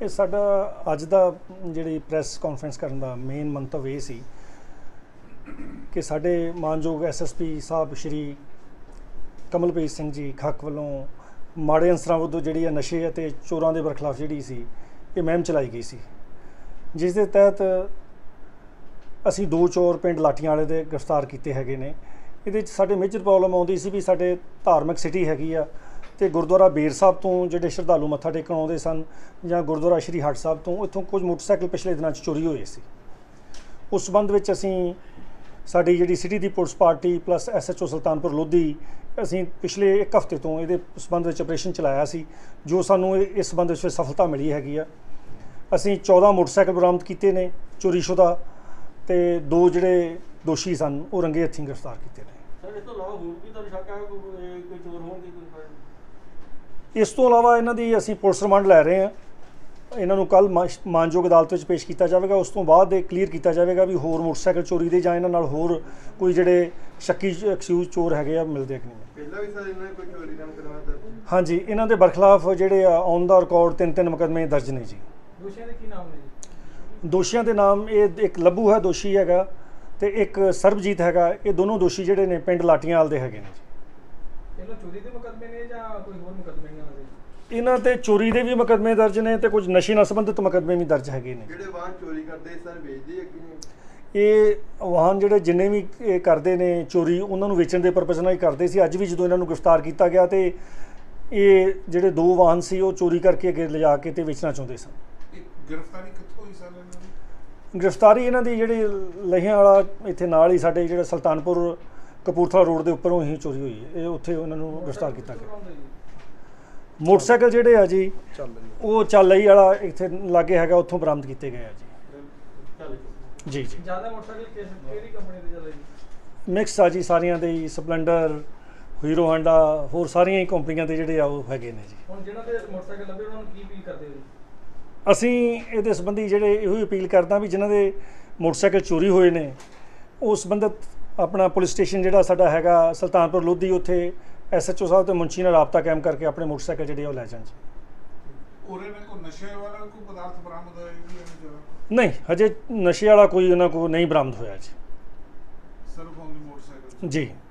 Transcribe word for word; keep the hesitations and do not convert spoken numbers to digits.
ਇਹ ਸਾਡਾ ਅੱਜ ਦਾ ਜਿਹੜੀ ਪ੍ਰੈਸ ਕਾਨਫਰੰਸ ਕਰਨ ਦਾ ਮੇਨ ਮੰਤਵ ਇਹ ਸੀ ਕਿ ਸਾਡੇ ਮਾਨਯੋਗ ਐਸ ਐਸ ਪੀ ਸਾਹਿਬ ਸ਼੍ਰੀ ਕਮਲਪ੍ਰੀਤ ਸਿੰਘ ਜੀ ਖੱਕ ਵੱਲੋਂ ਮਾੜੇ ਅੰਸਰਾਂ ਵਿਰੁੱਧ ਜਿਹੜੀ ਨਸ਼ੇ ਅਤੇ ਚੋਰਾਂ ਦੇ ਬਰਖਲਾਫ ਜਿਹੜੀ ਸੀ ਇਹ ਮੁਹਿੰਮ ਚਲਾਈ ਗਈ ਸੀ, ਜਿਸ ਦੇ ਤਹਿਤ ਅਸੀਂ ਦੋ ਚੋਰ ਪਿੰਡ ਲਾਟੀਆਂ ਵਾਲੇ ਦੇ ਗ੍ਰਿਫਤਾਰ ਕੀਤੇ ਹੈਗੇ ਨੇ। ਇਹਦੇ ਵਿੱਚ ਸਾਡੇ ਮੇਜਰ ਪ੍ਰੋਬਲਮ ਆਉਂਦੀ ਸੀ ਵੀ ਸਾਡੇ ਧਾਰਮਿਕ ਸਿਟੀ ਹੈਗੀ ਆ ਤੇ ਗੁਰਦੁਆਰਾ ਬੇਰ ਸਾਹਿਬ ਤੋਂ ਜਿਹੜੇ ਸ਼ਰਧਾਲੂ ਮੱਥਾ ਟੇਕਣ ਆਉਂਦੇ ਸਨ ਜਾਂ ਗੁਰਦੁਆਰਾ ਸ਼੍ਰੀ ਹਟ ਸਾਹਿਬ ਤੋਂ ਇੱਥੋਂ ਕੁਝ ਮੋਟਰਸਾਈਕਲ ਪਿਛਲੇ ਦਿਨਾਂ 'ਚ ਚੋਰੀ ਹੋਏ ਸੀ। ਉਸ ਸੰਬੰਧ ਵਿੱਚ ਅਸੀਂ ਸਾਡੀ ਜਿਹੜੀ ਸਿਟੀ ਦੀ police party plus S H O Sultanpur Lodhi ਅਸੀਂ ਪਿਛਲੇ ਇੱਕ ਹਫ਼ਤੇ ਤੋਂ ਇਹਦੇ ਸੰਬੰਧ ਵਿੱਚ ਆਪਰੇਸ਼ਨ ਚਲਾਇਆ ਸੀ, ਜੋ ਸਾਨੂੰ ਇਸ ਸੰਬੰਧ ਵਿੱਚ ਸਫਲਤਾ ਮਿਲੀ ਹੈਗੀ ਆ। ਅਸੀਂ ਚੌਦਾਂ ਮੋਟਰਸਾਈਕਲ ਬਰਾਮਦ ਕੀਤੇ ਨੇ ਚੋਰੀਸ਼ੁਦਾ ਤੇ ਦੋ ਜਿਹੜੇ ਦੋਸ਼ੀ ਸਨ ਉਹ ਰੰਗੇ ਹੱਥੀਂ ਗ੍ਰਿਫਤਾਰ ਕੀਤੇ ਨੇ। ਸਰ ਇਸ ਤੋਂ ਇਲਾਵਾ ਹੋਰ ਵੀ ਤੁਹਾਨੂੰ ਸ਼ੱਕ ਹੈ ਕੋਈ ਕੋਈ ਚੋਰ ਹੋਣਗੇ ਕੋਈ? ਇਸ ਤੋਂ ਇਲਾਵਾ ਇਹਨਾਂ ਦੀ ਅਸੀਂ ਪੁਲਿਸ ਰਿਮਾਂਡ ਲੈ ਰਹੇ ਹਾਂ। ਇਹਨਾਂ ਨੂੰ ਕੱਲ੍ਹ ਮਾਨਯੋਗ ਅਦਾਲਤ ਵਿੱਚ ਪੇਸ਼ ਕੀਤਾ ਜਾਵੇਗਾ। ਉਸ ਤੋਂ ਬਾਅਦ ਇਹ ਕਲੀਅਰ ਕੀਤਾ ਜਾਵੇਗਾ ਵੀ ਹੋਰ ਮੋਟਰਸਾਈਕਲ ਚੋਰੀ ਦੇ ਜਾਂ ਇਹਨਾਂ ਨਾਲ ਹੋਰ ਕੋਈ ਜਿਹੜੇ ਸ਼ੱਕੀ ਐਕਸਕਿਊਜ਼ ਚੋਰ ਹੈਗੇ ਆ ਮਿਲਦੇ ਕਿ ਨਹੀਂ। ਪਹਿਲਾਂ ਵੀ ਸਰ ਇਹਨਾਂ ਨੇ ਕੋਈ ਚੋਰੀ ਕੰਮ ਕਰਵਾਇਆ? ਹਾਂਜੀ, ਇਹਨਾਂ ਦੇ ਬਰਖਲਾਫ ਜਿਹੜੇ ਆ ਔਨ ਦਾ ਰਿਕਾਰਡ ਤਿੰਨ ਤਿੰਨ ਮੁਕੱਦਮੇ ਦਰਜ ਨੇ ਜੀ। ਦੋਸ਼ੀਆਂ ਦੇ ਕੀ ਨਾਮ ਨੇ ਜੀ? ਦੋਸ਼ੀਆਂ ਦੇ ਨਾਮ ਇਹ ਇੱਕ ਲੱਭੂ ਹੈ ਦੋਸ਼ੀ ਹੈਗਾ ਤੇ ਇੱਕ ਸਰਬਜੀਤ ਹੈਗਾ। ਇਹ ਦੋਨੋਂ ਦੋਸ਼ੀ ਜਿਹੜੇ ਨੇ ਪਿੰਡ ਲਾਟੀਆਂ ਵਾਲ ਦੇ ਹੈਗੇ ਨੇ ਜੀ। ਇਹਨਾਂ ਚੋਰੀ ਦੇ ਮੁਕੱਦਮੇ ਨੇ ਜਾਂ ਕੋਈ ਹੋਰ ਮੁਕੱਦਮੇ ਇਹਨਾਂ ਦੇ? ਇਹਨਾਂ ਤੇ ਚੋਰੀ ਦੇ ਵੀ ਮੁਕੱਦਮੇ ਦਰਜ ਨੇ ਤੇ ਕੁਝ ਨਸ਼ੇ ਨਾਲ ਸੰਬੰਧਿਤ ਮੁਕੱਦਮੇ ਵੀ ਦਰਜ ਹੈਗੇ ਨੇ। ਜਿਹੜੇ ਵਾਹਨ ਚੋਰੀ ਕਰਦੇ ਸਰ ਵੇਚਦੇ ਆ ਕਿ ਨਹੀਂ? ਇਹ ਵਾਹਨ ਜਿਹੜੇ ਜਿੰਨੇ ਵੀ ਇਹ ਕਰਦੇ ਨੇ ਚੋਰੀ ਉਹਨਾਂ ਨੂੰ ਵੇਚਣ ਦੇ ਪਰਪਸ ਨਾਲ ਹੀ ਕਰਦੇ ਸੀ। ਅੱਜ ਵੀ ਜਦੋਂ ਇਹਨਾਂ ਨੂੰ ਗ੍ਰਿਫਤਾਰ ਕੀਤਾ ਗਿਆ ਤੇ ਇਹ ਜਿਹੜੇ ਦੋ ਵਾਹਨ ਸੀ ਉਹ ਚੋਰੀ ਕਰਕੇ ਅੱਗੇ ਲਿਜਾ ਕੇ ਤੇ ਵੇਚਣਾ ਚਾਹੁੰਦੇ ਸਨ। ਗ੍ਰਿਫਤਾਰੀ ਕਿੱਥੋਂ ਹੋਈ ਸਰ ਇਹਨਾਂ ਦੀ? ਗ੍ਰਿਫਤਾਰੀ ਇਹਨਾਂ ਦੀ ਜਿਹੜੀ ਲਹਿਆਂ ਵਾਲਾ ਇੱਥੇ ਨਾਲ ਹੀ ਸਾਡੇ ਜਿਹੜਾ ਸੁਲਤਾਨਪੁਰ ਕਪੂਰਥਲਾ ਰੋਡ ਦੇ ਉੱਪਰੋਂ ਹੀ ਚੋਰੀ ਹੋਈ ਹੈ। ਇਹ ਉੱਥੇ ਉਹਨਾਂ ਨੂੰ ਗ੍ਰਿਫਤਾਰ ਕੀਤਾ ਗਿਆ। ਮੋਟਰਸਾਈਕਲ ਜਿਹੜੇ ਆ ਜੀ ਉਹ ਚੱਲਈ ਵਾਲਾ ਇੱਥੇ ਲਾਗੇ ਹੈਗਾ, ਉੱਥੋਂ ਬਰਾਮਦ ਕੀਤੇ ਗਏ ਆ ਜੀ। ਜੀ ਜੀ ਜ਼ਿਆਦਾ ਮੋਟਰਸਾਈਕਲ ਕਿਹੜੀ ਕੰਪਨੀ ਦੇ ਚੱਲੇ ਜੀ? ਮਿਕਸ ਆ ਜੀ, ਸਾਰੀਆਂ ਦੇ ਹੀ, ਸਪਲੈਂਡਰ, ਹੀਰੋ ਹਾਂਡਾ, ਹੋਰ ਸਾਰੀਆਂ ਹੀ ਕੰਪਨੀਆਂ ਦੇ ਜਿਹੜੇ ਆ ਉਹ ਹੈਗੇ ਨੇ ਜੀ। ਹੁਣ ਜਿਹਨਾਂ ਦੇ ਮੋਟਰਸਾਈਕਲ ਲੱਭੇ ਉਹਨਾਂ ਨੂੰ ਕੀ ਅਪੀਲ ਕਰਦੇ ਹੋ? ਅਸੀਂ ਇਹਦੇ ਸੰਬੰਧੀ ਜਿਹੜੇ ਇਹੋ ਹੀ ਅਪੀਲ ਕਰਦਾ ਵੀ ਜਿਨ੍ਹਾਂ ਦੇ ਮੋਟਰਸਾਈਕਲ ਚੋਰੀ ਹੋਏ ਨੇ ਉਹ ਸੰਬੰਧਿਤ ਆਪਣਾ ਪੁਲਿਸ ਸਟੇਸ਼ਨ ਜਿਹੜਾ ਸਾਡਾ ਹੈਗਾ ਸੁਲਤਾਨਪੁਰ ਲੋਧੀ, ਉੱਥੇ ਐਸ ਐਚ ਓ ਸਾਹਿਬ ਤੇ ਮੁੰਸ਼ੀ ਨਾਲ ਰਾਬਤਾ ਕਾਇਮ ਕਰਕੇ ਆਪਣੇ ਮੋਟਰਸਾਈਕਲ ਜਿਹੜੇ ਉਹ ਲੈ ਜਾਣ ਜੀ। ਉਹਦੇ ਵਿੱਚ ਕੋਈ ਨਸ਼ੇ ਵਾਲਾ ਕੋਈ ਪਦਾਰਥ ਬਰਾਮਦ ਹੋਇਆ ਜੀ ਇਹਨਾਂ ਜਗ੍ਹਾ? ਨਹੀਂ, ਹਜੇ ਨਸ਼ੇ ਵਾਲਾ ਕੋਈ ਉਹਨਾਂ ਕੋਲ ਨਹੀਂ ਬਰਾਮਦ ਹੋਇਆ ਜੀ। ਸਿਰਫ ਓਨਲੀ ਮੋਟਰਸਾਈਕਲ ਜੀ।